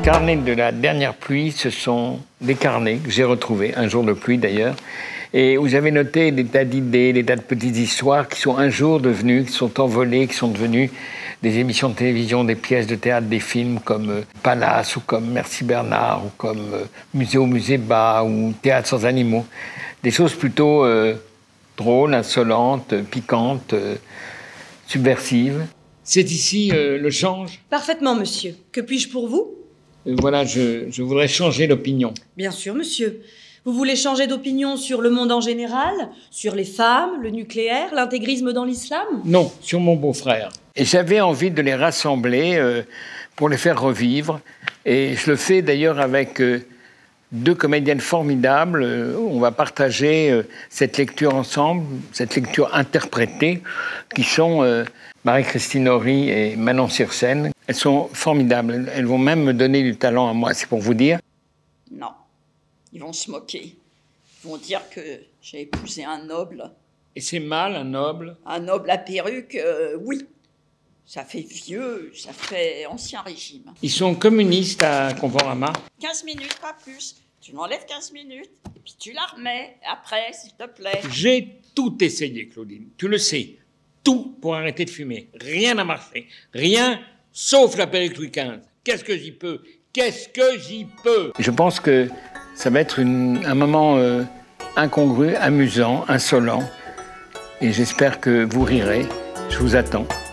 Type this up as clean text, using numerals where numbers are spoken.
carnets de la dernière pluie, ce sont des carnets que j'ai retrouvés, un jour de pluie d'ailleurs, et où j'avais noté des tas d'idées, des tas de petites histoires qui sont un jour devenues, qui sont envolées, qui sont devenues des émissions de télévision, des pièces de théâtre, des films comme Palace, ou comme Merci Bernard, ou comme Musée au musée bas, ou Théâtre sans animaux. Des choses plutôt drôles, insolentes, piquantes, subversives. C'est ici le change. Parfaitement, monsieur. Que puis-je pour vous? Voilà, je voudrais changer d'opinion. Bien sûr, monsieur. Vous voulez changer d'opinion sur le monde en général? Sur les femmes, le nucléaire, l'intégrisme dans l'islam? Non, sur mon beau-frère. Et j'avais envie de les rassembler pour les faire revivre. Et je le fais d'ailleurs avec deux comédiennes formidables. On va partager cette lecture ensemble, cette lecture interprétée, qui sont Marie-Christine Horry et Manon Sircène. Elles sont formidables. Elles vont même me donner du talent à moi, c'est pour vous dire. Non, ils vont se moquer. Ils vont dire que j'ai épousé un noble. Et c'est mal, un noble? Un noble à perruque, oui. Ça fait vieux, ça fait ancien régime. Ils sont communistes à Conforama. 15 minutes, pas plus. Tu m'enlèves 15 minutes, et puis tu la remets après, s'il te plaît. J'ai tout essayé, Claudine. Tu le sais. Tout pour arrêter de fumer. Rien n'a marché. Rien, sauf la perruque Louis XV. Qu'est-ce que j'y peux? Qu'est-ce que j'y peux? Je pense que ça va être un moment incongru, amusant, insolent. Et j'espère que vous rirez. Je vous attends.